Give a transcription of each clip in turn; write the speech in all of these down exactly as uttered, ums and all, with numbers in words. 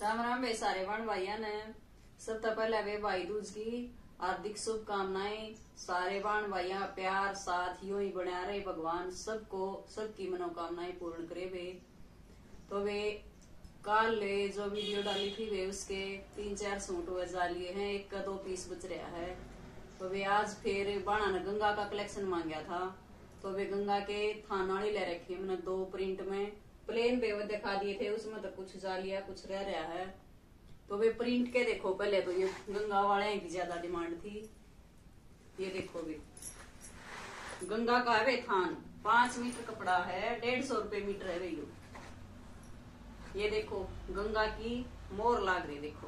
राम राम वे सारे बहन भाइया ने। सबसे पहले वे भाई दूज की हार्दिक शुभकामनाएं। सारे बहन भाइया प्यार साथ यूं ही बना रहे, भगवान सबको सबकी मनोकामनाएं पूर्ण करे। वे तो वे कल ले जो वीडियो डाली थी वे उसके तीन चार सूट वे जालिए हैं, एक का दो पीस बच रहा है। तो वे आज फिर बाणा ने गंगा का कलेक्शन मांगा था, तो वे गंगा के थाना वाली ले रखी मैंने दो प्रिंट में। प्लेन पे वो दिखा दिए थे, उसमें तो कुछ जालिया कुछ रह रहा है। तो वे प्रिंट के देखो, पहले तो ये गंगा वाले की ज्यादा डिमांड थी। ये देखो वे गंगा का है वे थान, पांच मीटर कपड़ा है, डेढ़ सौ रुपए मीटर है वे। ये देखो गंगा की मोर लाग रही, देखो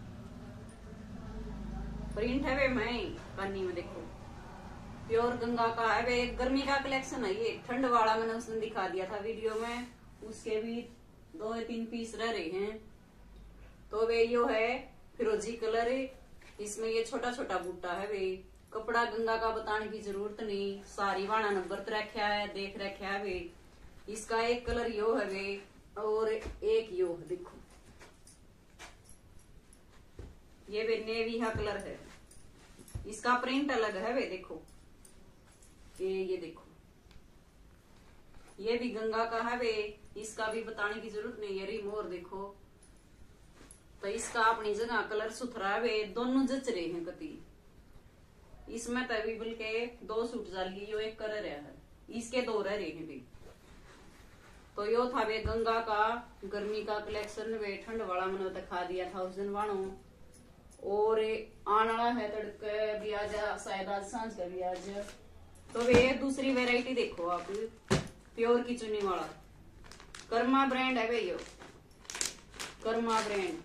प्रिंट है वे मैं पन्नी में। देखो प्योर गंगा का है वे। गर्मी का कलेक्शन है ये, ठंड वाला मैंने उसने दिखा दिया था वीडियो में, उसके भी दो या तीन पीस रह रहे हैं। तो वे यो है फिरोजी कलर, इसमें ये छोटा छोटा बूटा है वे। कपड़ा गंगा का बताने की जरूरत नहीं, सारी वाणा ने बरत रखा है, देख रखा है वे। इसका एक कलर यो है वे और एक यो है, देखो ये वे नेवी हा कलर है। इसका प्रिंट अलग है वे, देखो ये ये देखो ये भी गंगा का है वे। इसका भी बताने की जरूरत नहीं है। रिमोर देखो, तो इसका अपनी जगह कलर सुथरा है वे, दोनों जच रहे हैं कति। इसमें तभी बल के दो सूट जाली, यो एक कलर है, इसके दो रह रहे हैं भी। तो यो था वे गंगा का गर्मी का कलेक्शन वे। ठंड वाला मैंने दिखा दिया था उस दिन वाणो, और आने वाला है तड़के भी आज, शायद आज सांझ का भी आज। तो वे दूसरी वेराइटी देखो आप, प्योर की चुन्नी वाला कर्मा ब्रांड है वे, यो कर्मा ब्रांड।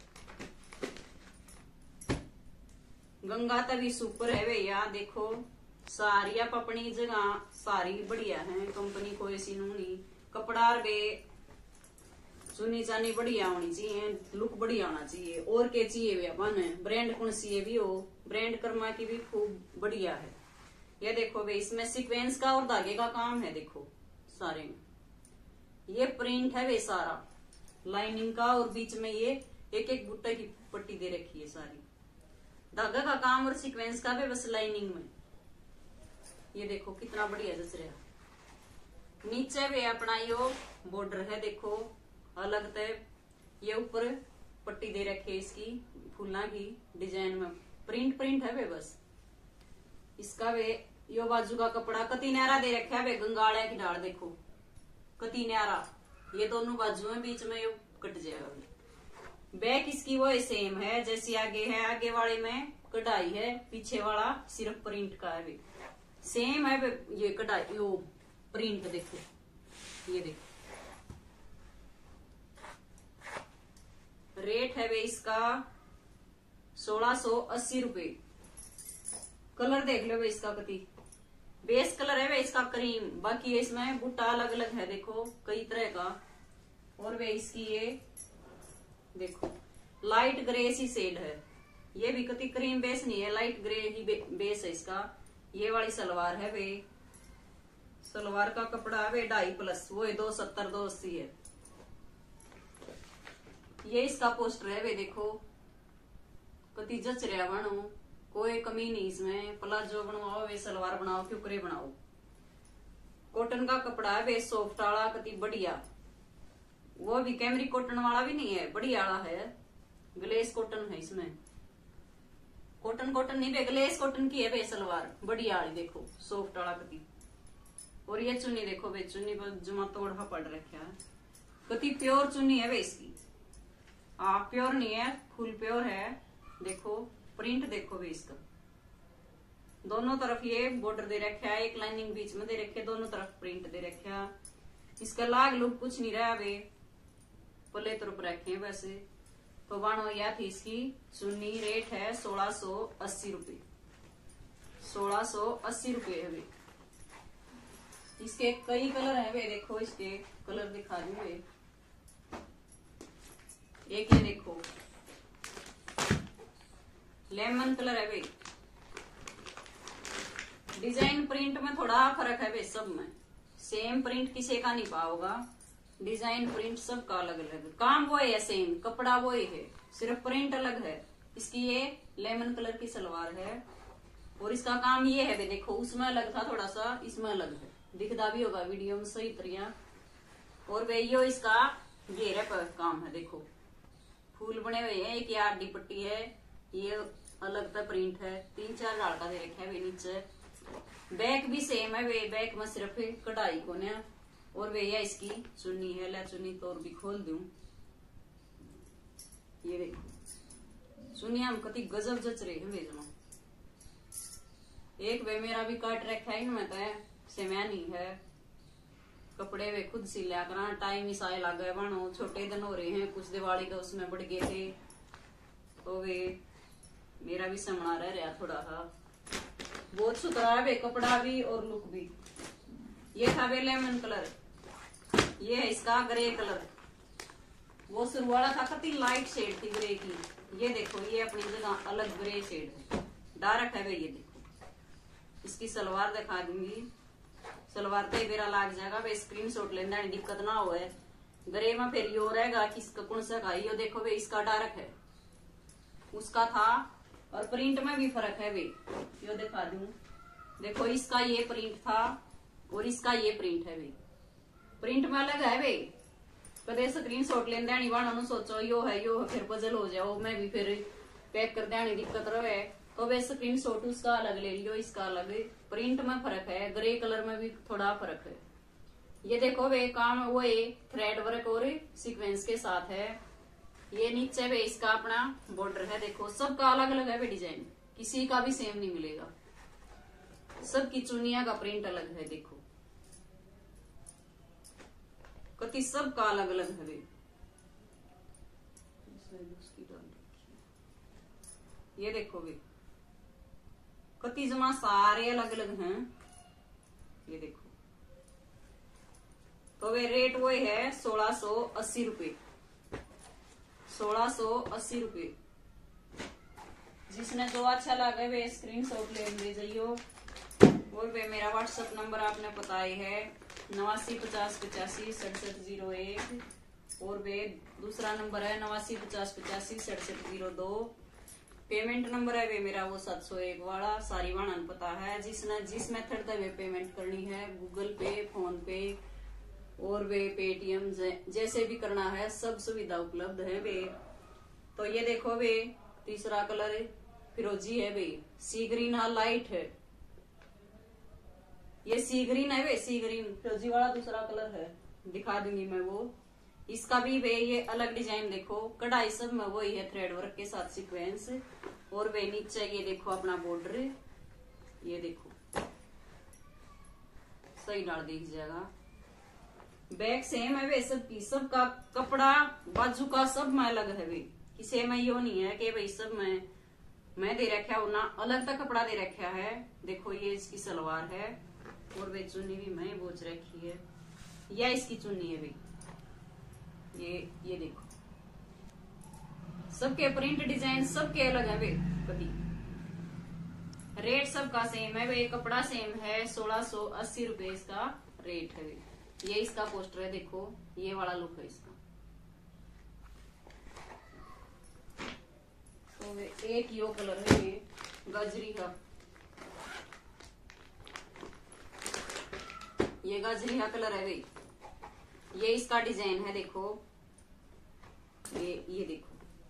गंगा तभी सुपर है वे। यहाँ देखो सारी आप अपनी जगह सारी बढ़िया है, कंपनी कोई ऐसी नहीं। कपड़ा वे चुनी चानी बढ़िया होनी चाहिए, लुक बढ़िया होना चाहिए। और क्या चाहिए वे अपन, ब्रांड कौन सी भी हो, ब्रांड कर्मा की भी खूब बढ़िया है। ये देखो वे इसमें सीक्वेंस का और धागे का काम है, देखो सारे में ये प्रिंट है वे सारा लाइनिंग का, और बीच में ये एक एक बुट्टे की पट्टी दे रखी है सारी। धागा का काम और सीक्वेंस का भी बस लाइनिंग में। ये देखो कितना बढ़िया जच रहा। नीचे भी अपना यो बॉर्डर है, देखो अलग तय। ये ऊपर पट्टी दे रखी है इसकी फूलों की डिजाइन में, प्रिंट प्रिंट है वे बस। इसका वे यो बाजू का कपड़ा कति न्यारा दे रखा है वे, गंगाड़िया की ढाल देखो कति न्यारा। ये दोनों बाजू में बीच में यो कट जाएगा। बैक इसकी वो सेम है जैसी आगे है, आगे वाले में कढ़ाई है, पीछे वाला सिर्फ प्रिंट का है वे। सेम है वे, ये कढ़ाई यो प्रिंट देखो, ये देखो रेट है वे इसका सोलह सौ अस्सी रुपए। कलर देख लो वे इसका कति बेस कलर है वे इसका क्रीम, बाकी इसमें बूटा अलग अलग है देखो कई तरह का। और वे इसकी ये देखो लाइट ग्रे सी शेड है, ये भी कति क्रीम बेस नहीं है, लाइट ग्रे ही बे, बेस है इसका। ये वाली सलवार है वे, सलवार का कपड़ा है वे ढाई प्लस, वो है दो सत्तर दो अस्सी है। ये इसका पोस्टर है वे, देखो कति जच रहा बनो, कोई कमी नहीं इसमें। प्लाजो बनवाओ वे, सलवार बनाओ, क्यूकरे बनाओ। कॉटन का कपड़ा है वे, सॉफ्ट वाला कति बढ़िया। वो भी कैमरी कॉटन वाला भी नहीं है, बढ़िया वाला है, ग्लेस कॉटन है इसमें। कॉटन कॉटन नहीं वे, ग्लेस कॉटन की है वे सलवार बढ़िया वाली, देखो सॉफ्ट वाला कति। और ये चुन्नी देखो वे, चुन्नी पर जुमा तोड़ा पड़ रखा है, कति प्योर चुन्नी है वे इसकी। हाँ प्योर नहीं है, फुल प्योर है। देखो प्रिंट देखो वे इसका, दोनों तरफ ये बॉर्डर दे रखा है, एक लाइनिंग बीच में दे रखे, दोनों तरफ प्रिंट दे रखा। इसका लाग लुक कुछ नहीं रहा वे, पले तरफ रखे हैं वैसे। तो बानो या थी इसकी चुन्नी, रेट है सोलह सौ अस्सी रुपये, सोलह सौ अस्सी रुपये है वे। इसके कई कलर है वे, देखो इसके कलर दिखा दूं वे। एक ये देखो लेमन कलर है वे, डिजाइन प्रिंट में थोड़ा फर्क है वे, सब में सेम प्रिंट किसी का नहीं पाओगा। डिजाइन प्रिंट सबका अलग अलग, काम वो है सेम, कपड़ा वो ही है, सिर्फ प्रिंट अलग है। इसकी ये लेमन कलर की सलवार है और इसका काम ये है, देखो उसमें अलग था थोड़ा सा, इसमें अलग है, दिखता भी होगा वीडियो में सही तरह। और वे यो इसका घेरे पर काम है, देखो फूल बने हुए हैं, एक आडी पट्टी है, ये अलग का प्रिंट है, तीन चार लाड़ का दे रखा है वे नीचे। बैक भी सेम है, वे बैक में सिर्फ कढ़ाई को ना, और वे या इसकी चुन्नी है, ला चुन्नी तो और भी खोल दूं, ये देखो चुन्नी हम कति गजब जच रही है भेजना। एक वे मेरा भी काट रखा है इनमें तो सेम्या नहीं है, कपड़े वे खुद सी लिया करा, टाइम ही साए लग गए बनो, छोटे दिन हो रहे हैं, कुछ दिवाली का उसमें बढ़ गए थे, तो वे मेरा भी समड़ा रह रहा थोड़ा सा, बहुत सुथरा है वे कपड़ा भी और लुक भी। ये था वे लेमन कलर, ये है इसका ग्रे कलर, वो शुरू वाला था कति लाइट शेड थी ग्रे की, ये देखो ये अपनी जगह अलग ग्रे शेड है, डार्क है वे, ये देखो। इसकी सलवार दिखा दूंगी, सलवार पे बेरा लाग जाएगा, वे स्क्रीन शॉट लेना दिक्कत ना हो। ग्रे में फिर यो रहेगा किसका कौन सा का, यो देखो वे इसका डार्क है, उसका था, और प्रिंट में भी फर्क है वे, यो दिखा दूं, देखो इसका ये प्रिंट था और इसका ये प्रिंट है वे, प्रिंट में अलग है वे। कदे स्क्रीन शॉट लेन देनी वाणा सोचो यो है यो है, फिर पजल हो जाओ, मैं भी फिर पैक कर देनी दिक्कत रहे, तो वे स्क्रीन शॉट उसका अलग ले लियो, इसका अलग, प्रिंट में फर्क है, ग्रे कलर में भी थोड़ा फर्क है। ये देखो वे काम वो ये थ्रेड वर्क और सीक्वेंस के साथ है, ये नीचे वे इसका अपना बॉर्डर है, देखो सबका अलग अलग है वे डिजाइन, किसी का भी सेम नहीं मिलेगा, सबकी चुनिया का प्रिंट अलग है, देखो कति सबका अलग अलग है वे। ये देखो वे कति जमा सारे अलग अलग हैं, ये देखो। तो वे रेट वो है सोलह सौ अस्सी रुपये, सोलह सौ अस्सी रुपये। जिसने जो अच्छा लगे वे स्क्रीन शॉट ले ले जाइयो। और वे मेरा व्हाट्सएप नंबर आपने पता ही है, नवासी पचास पचासी सड़सठ जीरो एक, और वे दूसरा नंबर है नवासी पचास पचासी सड़सठ जीरो दो। पेमेंट नंबर है वे मेरा वो सात सौ एक वाला, सारी वाणन पता है। जिसने जिस मेथड से वे पेमेंट करनी है, गूगल पे, फोन पे और वे पेटीएम जैसे भी करना है, सब सुविधा उपलब्ध है वे। तो ये देखो वे तीसरा कलर फिरोजी है वे, सी ग्रीन है, लाइट है, ये सी ग्रीन है वे, सी ग्रीन फिरोजी वाला दूसरा कलर है, दिखा दूंगी मैं वो। इसका भी वे ये अलग डिजाइन देखो, कढ़ाई सब में वही है, थ्रेड वर्क के साथ सीक्वेंस, और वे नीचे ये देखो अपना बॉर्डर, ये देखो सही डाल दिख जाएगा। बैक सेम है वे, सब की सब का कपड़ा बाजू का सब में अलग है वे, किसी में यो नहीं है कि भाई सब में मैं दे रखा है ना, अलग का कपड़ा दे रखा है। देखो ये इसकी सलवार है और वे चुन्नी भी मैं बोझ रखी है, या इसकी चुन्नी है वे, ये ये देखो सबके प्रिंट डिजाइन सबके अलग है वे। कभी रेट सबका सेम है वे, कपड़ा सेम है, सोलह सौ अस्सी रुपए इसका रेट है वे। ये इसका पोस्टर है, देखो ये वाला लुक है इसका। तो वे एक यो कलर है, ये गजरी का, ये गजरी का कलर है वे, ये इसका डिजाइन है, देखो ये ये देखो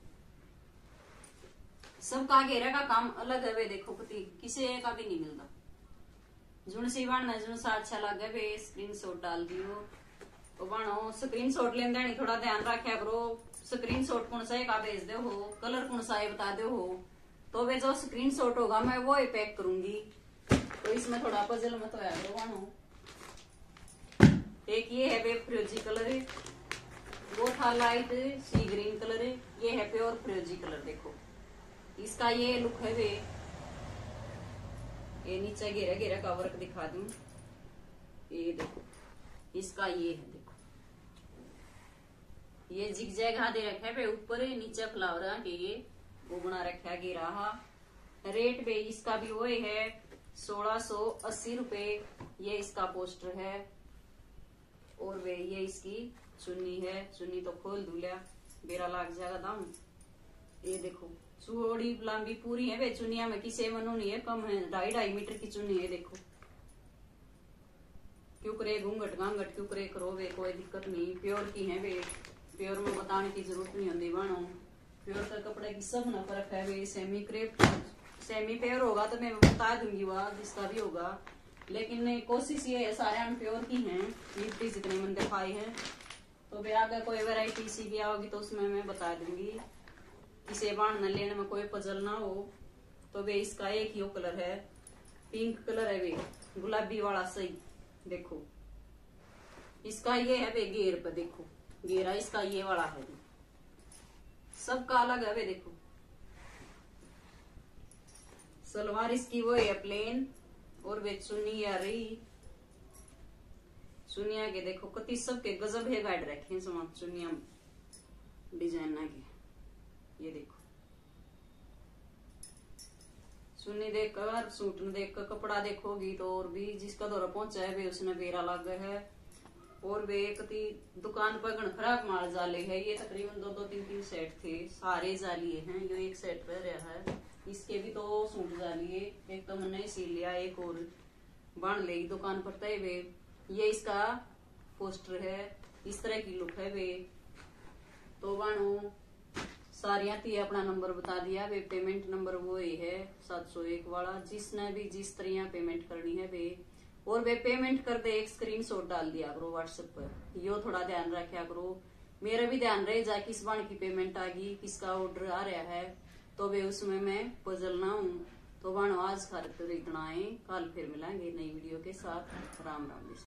सबका घेरा का काम अलग है वे, देखो पति किसी का भी नहीं मिलता। जुन सी बन जुन सा अच्छा लगे वे स्क्रीन शॉट डाल दियो, तो बनो स्क्रीन शॉट लेंदा नहीं, थोड़ा ध्यान रखा करो, स्क्रीन शॉट कौन सा का भेज दे हो, कलर कौन सा है बता दे हो, तो वे जो स्क्रीन शॉट होगा मैं वो ही पैक करूंगी, तो इसमें थोड़ा पजल मत होया करो बनो। एक ये है वे फिरोजी कलर, वो था लाइट सी ग्रीन कलर, ये है प्योर फिरोजी कलर। देखो इसका ये लुक है वे, ये नीचे घेरा घेरा का वर्क दिखा दूं, ये देखो इसका ये है, देखो ये जिग जैग हाँ दे रखा है पे ऊपर, नीचे फ्लावर के ये वो बना रखा है घेरा हा। रेट पे इसका भी वो है सोलह सौ अस्सी रुपए, ये इसका पोस्टर है, और वे ये इसकी चुन्नी है, चुन्नी तो खोल दूलिया बेरा लाग जाएगा दाम। ये देखो चूड़ी लंबी पूरी है वे चुनिया में किसी मनु नहीं है, कम है, ढाई ढाई मीटर की चुन्नी है। देखो क्यों करे घूंघट घांघट क्यों करे करो वे, कोई दिक्कत नहीं, प्योर की है वे, प्योर में बताने की जरूरत नहीं होती बानो। प्योर का कपड़े की सब ना फर्क है वे, सेमी क्रेप सेमी प्योर होगा तो मैं बता दूंगी वह जिसका भी होगा, लेकिन कोशिश ये है सारे प्योर की हैं मिट्टी जितने मन दिखाई है। तो वे आगे कोई वैरायटी सी भी आओगी तो उसमें मैं बता दूंगी, इसे बांधना लेने में कोई पजल ना हो। तो वे इसका एक ही कलर है, पिंक कलर है वे, गुलाबी वाला सही। देखो इसका ये है वे घेर पे, देखो घेरा इसका ये वाला है, सबका अलग है वे। देखो सलवार इसकी वो है प्लेन, और वे चुन्नी आ रही चुनिया के देखो कति सबके गजब है गाइड रखे समान चुनिया डिजाइन ना के। ये देखो चुन्नी देखकर सूट में देखकर कपड़ा देखोगी तो और भी जिसका दौरा पहुंचा है वे उसने बेरा लग है। और वे कति दुकान पर गण खराब माल जाले है, ये तकरीबन दो दो तीन तीन सेट थे, सारे जालिए हैं, यो एक सेट रह रहा है। इसके भी तो सूट जालिए, एक तो मैंने सिल लिया, एक और बन ले दुकान पर तय वे। ये इसका पोस्टर है, इस तरह की लुक है वे। तो बानो सारिया थी अपना नंबर बता दिया वे, पेमेंट नंबर वो ही है सात सौ एक वाला, जिसने भी जिस तरह पेमेंट करनी है वे। और वे पेमेंट कर दे एक स्क्रीनशॉट डाल दिया करो व्हाट्सएप पर, यो थोड़ा ध्यान रखा करो, मेरा भी ध्यान रहे जा किस बाण की पेमेंट आ गई, किसका ऑर्डर आ रहा है, तो वे उसमें मैं पजल ना हूँ। तो बानो आज खातिर इतना है, कल फिर मिलेंगे नई वीडियो के साथ। राम राम।